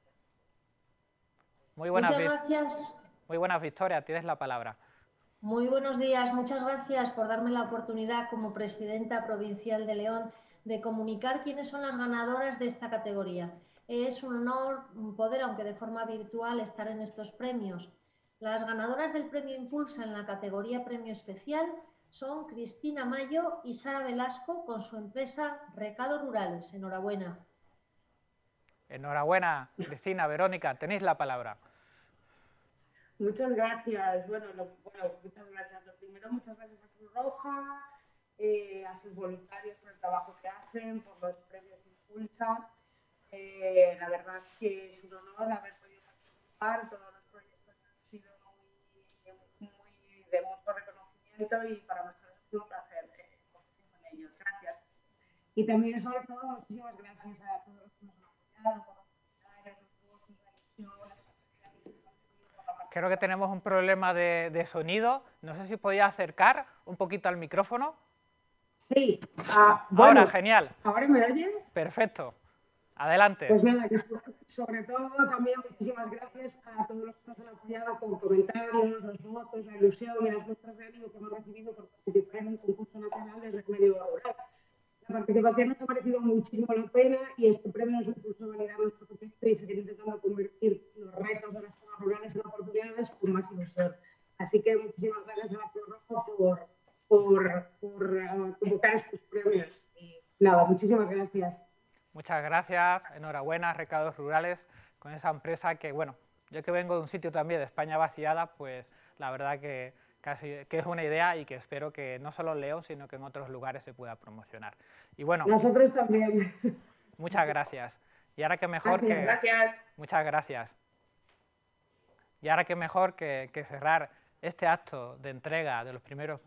[SPEAKER 1] Muy buenas,
[SPEAKER 18] muchas gracias.
[SPEAKER 1] Muy buenas, Victoria, tienes la palabra.
[SPEAKER 18] Muy buenos días, muchas gracias por darme la oportunidad como presidenta provincial de León de comunicar quiénes son las ganadoras de esta categoría. Es un honor poder, aunque de forma virtual, estar en estos premios. Las ganadoras del premio Impulsa en la categoría premio especial son Cristina Mayo y Sara Velasco con su empresa Recados Rurales. Enhorabuena.
[SPEAKER 1] Enhorabuena, Cristina. Verónica, tenéis la palabra.
[SPEAKER 10] Muchas gracias. Bueno, muchas gracias. Lo primero, muchas gracias a Cruz Roja, a sus voluntarios por el trabajo que hacen, por los premios Impulsa. La verdad es que es un honor haber podido participar. Todos los proyectos han sido muy de mucho reconocimiento y para nosotros ha sido un placer compartir con ellos. Gracias. Y también, sobre todo, muchísimas gracias a todos los que nos han apoyado, por los comentarios, los votos, la ilusión.
[SPEAKER 1] Creo que tenemos un problema de sonido. No sé si podía acercar un poquito al micrófono.
[SPEAKER 10] Sí. Bueno,
[SPEAKER 1] ahora, genial.
[SPEAKER 10] ¿Ahora me oyes?
[SPEAKER 1] Perfecto. Adelante.
[SPEAKER 10] Pues nada, que sobre todo también muchísimas gracias a todos los que nos han apoyado con comentarios, los votos, la ilusión y las muestras de ánimo que hemos recibido por participar en un concurso nacional desde el medio rural.
[SPEAKER 19] participación nos ha parecido muchísimo la pena y este premio nos impulsó a validar nuestro proyecto y seguir intentando convertir los retos de las zonas rurales en oportunidades con más ilusión. Así que muchísimas gracias a la Cruz Roja por convocar estos premios. Y nada, muchísimas gracias.
[SPEAKER 1] Muchas gracias, enhorabuena, Recados Rurales, con esa empresa que, bueno, yo que vengo de un sitio también de España vaciada, pues la verdad que es una idea y que espero que no solo en León, sino que en otros lugares se pueda promocionar. Y bueno,
[SPEAKER 19] nosotros también.
[SPEAKER 1] Muchas gracias. Y ahora que mejor
[SPEAKER 19] gracias.
[SPEAKER 1] Muchas gracias. Y ahora que mejor que cerrar este acto de entrega de los primeros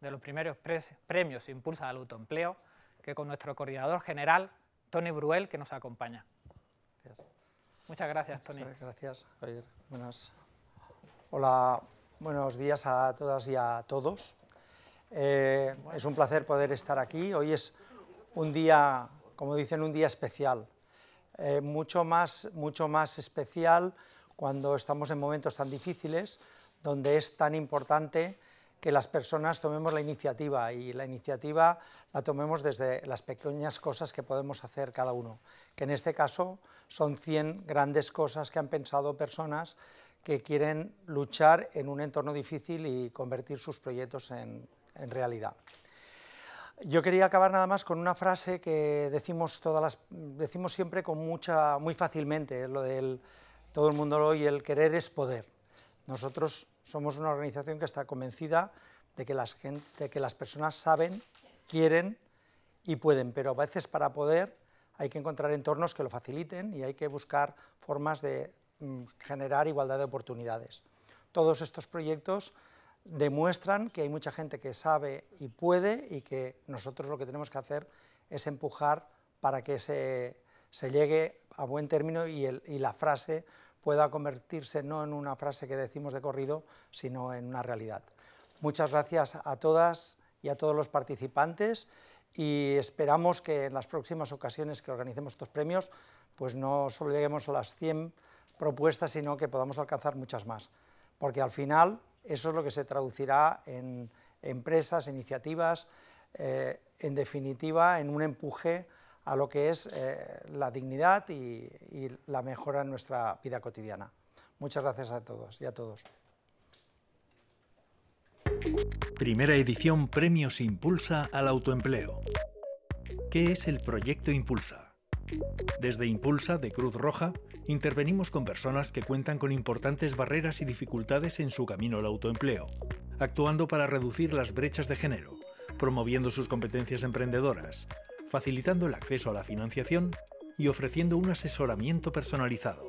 [SPEAKER 1] premios Impulsa al Autoempleo, que con nuestro coordinador general, Toni Bruel, que nos acompaña.
[SPEAKER 20] Gracias.
[SPEAKER 1] Muchas gracias, Toni.
[SPEAKER 20] Gracias, Javier. Hola, buenos días a todas y a todos. Es un placer poder estar aquí. Hoy es un día, como dicen, un día especial. Mucho más especial cuando estamos en momentos tan difíciles, donde es tan importante que las personas tomemos la iniciativa, y la iniciativa la tomemos desde las pequeñas cosas que podemos hacer cada uno, que en este caso son 100 grandes cosas que han pensado personas que quieren luchar en un entorno difícil y convertir sus proyectos en realidad. Yo quería acabar nada más con una frase que decimos siempre muy fácilmente, es lo del todo el mundo lo oye, el querer es poder. Nosotros somos una organización que está convencida de que las personas saben, quieren y pueden, pero a veces para poder hay que encontrar entornos que lo faciliten y hay que buscar formas de generar igualdad de oportunidades. Todos estos proyectos demuestran que hay mucha gente que sabe y puede, y que nosotros lo que tenemos que hacer es empujar para que se llegue a buen término y la frase pueda convertirse no en una frase que decimos de corrido, sino en una realidad. Muchas gracias a todas y a todos los participantes, y esperamos que en las próximas ocasiones que organicemos estos premios pues no solo lleguemos a las 100 propuestas, sino que podamos alcanzar muchas más, porque al final eso es lo que se traducirá en empresas, iniciativas, en definitiva en un empuje a lo que es la dignidad y la mejora en nuestra vida cotidiana. Muchas gracias a todos y a todos.
[SPEAKER 4] Primera edición Premios Impulsa al Autoempleo. ¿Qué es el proyecto Impulsa? Desde Impulsa, de Cruz Roja, intervenimos con personas que cuentan con importantes barreras y dificultades en su camino al autoempleo, actuando para reducir las brechas de género, promoviendo sus competencias emprendedoras, facilitando el acceso a la financiación y ofreciendo un asesoramiento personalizado.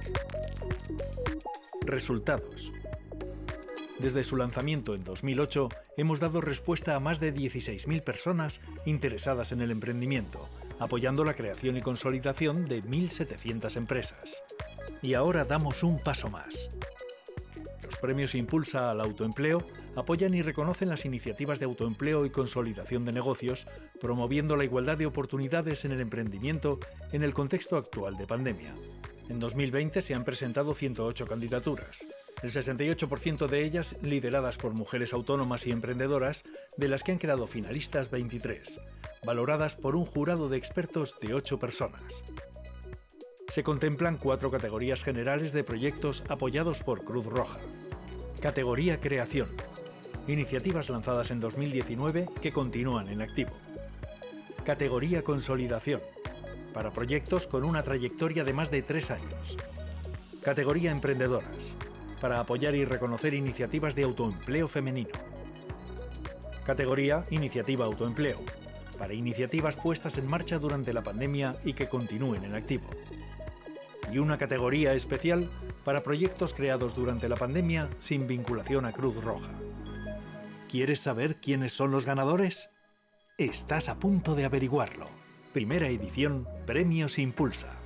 [SPEAKER 4] Resultados. Desde su lanzamiento en 2008, hemos dado respuesta a más de 16.000 personas interesadas en el emprendimiento, apoyando la creación y consolidación de 1.700 empresas. Y ahora damos un paso más. Los premios Impulsa al Autoempleo apoyan y reconocen las iniciativas de autoempleo y consolidación de negocios, promoviendo la igualdad de oportunidades en el emprendimiento en el contexto actual de pandemia. En 2020 se han presentado 108 candidaturas, el 68% de ellas lideradas por mujeres autónomas y emprendedoras, de las que han quedado finalistas 23, valoradas por un jurado de expertos de 8 personas. Se contemplan 4 categorías generales de proyectos apoyados por Cruz Roja. Categoría Creación. Iniciativas lanzadas en 2019 que continúan en activo. Categoría Consolidación. Para proyectos con una trayectoria de más de 3 años. Categoría Emprendedoras. Para apoyar y reconocer iniciativas de autoempleo femenino. Categoría Iniciativa Autoempleo. Para iniciativas puestas en marcha durante la pandemia y que continúen en activo. Y una categoría especial para proyectos creados durante la pandemia sin vinculación a Cruz Roja. ¿Quieres saber quiénes son los ganadores? Estás a punto de averiguarlo. Primera edición Premios Impulsa.